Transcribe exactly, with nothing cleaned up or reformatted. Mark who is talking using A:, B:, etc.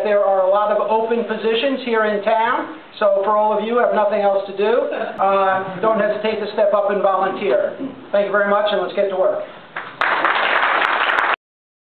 A: there are a lot of open positions here in town. So for all of you who have nothing else to do, uh, don't hesitate to step up and volunteer. Thank you very much, and let's get to work.